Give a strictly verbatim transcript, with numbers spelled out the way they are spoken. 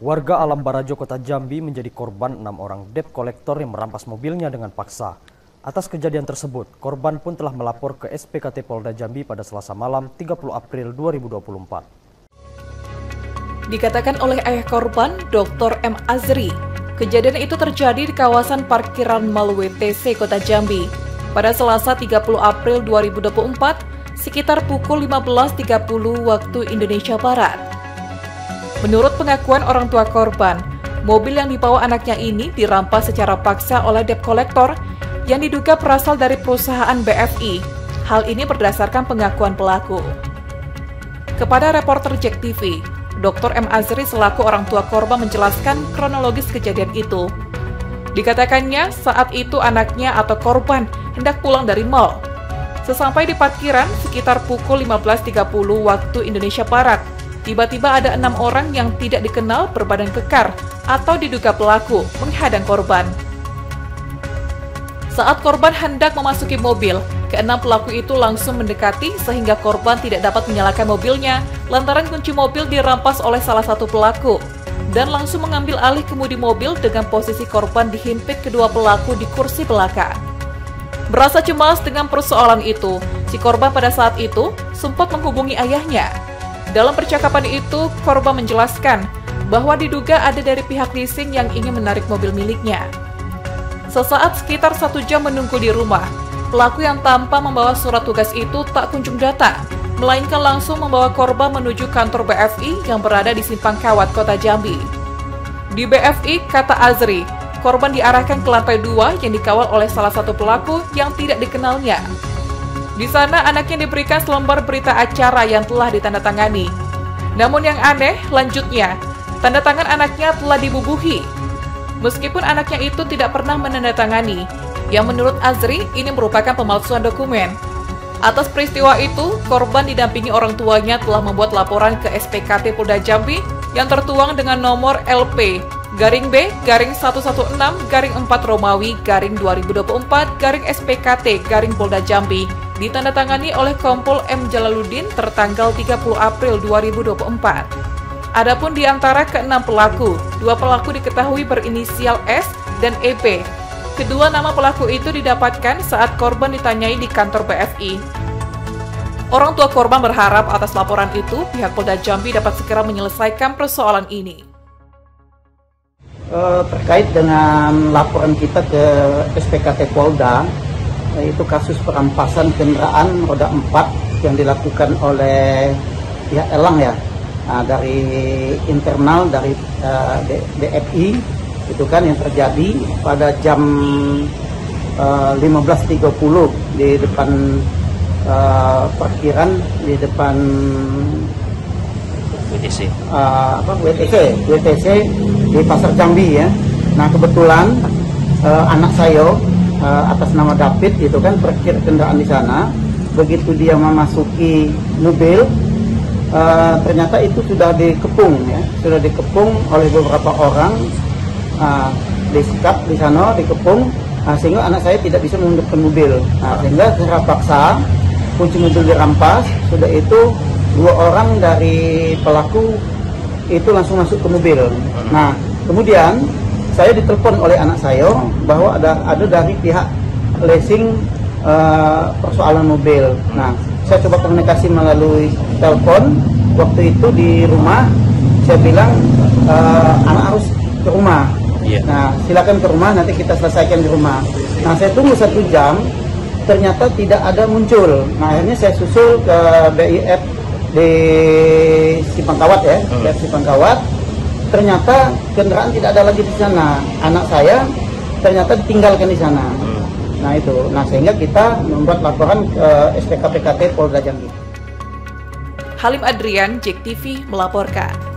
Warga Alam Barajo, Kota Jambi menjadi korban enam orang debt collector yang merampas mobilnya dengan paksa. Atas kejadian tersebut, korban pun telah melapor ke S P K T Polda Jambi pada Selasa malam tiga puluh April dua ribu dua puluh empat. Dikatakan oleh ayah korban, Doktor M. Azri, kejadian itu terjadi di kawasan parkiran Mall W T C Kota Jambi pada Selasa tiga puluh April dua ribu dua puluh empat sekitar pukul lima belas tiga puluh waktu Indonesia Barat. Menurut pengakuan orang tua korban, mobil yang dibawa anaknya ini dirampas secara paksa oleh debt collector yang diduga berasal dari perusahaan B F I. Hal ini berdasarkan pengakuan pelaku. Kepada reporter Jack T V, Doktor M. Azri selaku orang tua korban menjelaskan kronologis kejadian itu. Dikatakannya saat itu anaknya atau korban hendak pulang dari mal. Sesampai di parkiran sekitar pukul lima belas tiga puluh waktu Indonesia Barat, tiba-tiba ada enam orang yang tidak dikenal berbadan kekar atau diduga pelaku menghadang korban. Saat korban hendak memasuki mobil, keenam pelaku itu langsung mendekati sehingga korban tidak dapat menyalakan mobilnya lantaran kunci mobil dirampas oleh salah satu pelaku dan langsung mengambil alih kemudi mobil dengan posisi korban dihimpit kedua pelaku di kursi belakang. Merasa cemas dengan persoalan itu, si korban pada saat itu sempat menghubungi ayahnya. Dalam percakapan itu, korban menjelaskan bahwa diduga ada dari pihak leasing yang ingin menarik mobil miliknya. Sesaat sekitar satu jam menunggu di rumah, pelaku yang tanpa membawa surat tugas itu tak kunjung datang, melainkan langsung membawa korban menuju kantor B F I yang berada di Simpang Kawat, Kota Jambi. Di B F I, kata Azri, korban diarahkan ke lantai dua yang dikawal oleh salah satu pelaku yang tidak dikenalnya. Di sana anaknya diberikan selembar berita acara yang telah ditandatangani. Namun yang aneh, lanjutnya, tanda tangan anaknya telah dibubuhi. Meskipun anaknya itu tidak pernah menandatangani, yang menurut Azri ini merupakan pemalsuan dokumen. Atas peristiwa itu, korban didampingi orang tuanya telah membuat laporan ke S P K T Polda Jambi yang tertuang dengan nomor L P garing B garing seratus enam belas garing empat Romawi garing dua ribu dua puluh empat garing S P K T garing Polda Jambi ditandatangani oleh Kompol M. Jalaluddin tertanggal tiga puluh April dua ribu dua puluh empat. Adapun di antara keenam pelaku, dua pelaku diketahui berinisial S dan E P. Kedua nama pelaku itu didapatkan saat korban ditanyai di kantor B F I. Orang tua korban berharap atas laporan itu pihak Polda Jambi dapat segera menyelesaikan persoalan ini. Terkait dengan laporan kita ke S P K T Polda, yaitu kasus perampasan kendaraan roda empat yang dilakukan oleh pihak Elang ya. Nah, dari internal dari uh, D F I itu kan yang terjadi pada jam uh, lima belas tiga puluh di depan uh, parkiran di depan W T C uh, apa W T C W T C di Pasar Jambi ya. Nah kebetulan uh, anak saya uh, atas nama David itu kan parkir kendaraan di sana. Begitu dia memasuki mobil, Uh, ternyata itu sudah dikepung ya, sudah dikepung oleh beberapa orang, uh, disekap di sana, dikepung, uh, sehingga anak saya tidak bisa menghidupkan mobil. Nah, sehingga secara paksa kunci mobil dirampas. Sudah itu dua orang dari pelaku itu langsung masuk ke mobil. Nah, kemudian saya ditelepon oleh anak saya bahwa ada ada dari pihak leasing uh, persoalan mobil. Nah, saya coba komunikasi melalui telepon. Waktu itu di rumah saya bilang e, anak harus ke rumah. Yeah. Nah silakan ke rumah, nanti kita selesaikan di rumah. Nah saya tunggu satu jam, ternyata tidak ada muncul. Nah akhirnya saya susul ke B I F di Simpang Kawat ya, hmm. di Simpang Kawat. Ternyata kendaraan tidak ada lagi di sana. Anak saya ternyata ditinggalkan di sana. Hmm. Nah itu, nah sehingga kita membuat laporan ke S P K P K T Polda Jambi. Halim Adrian, Jack T V melaporkan.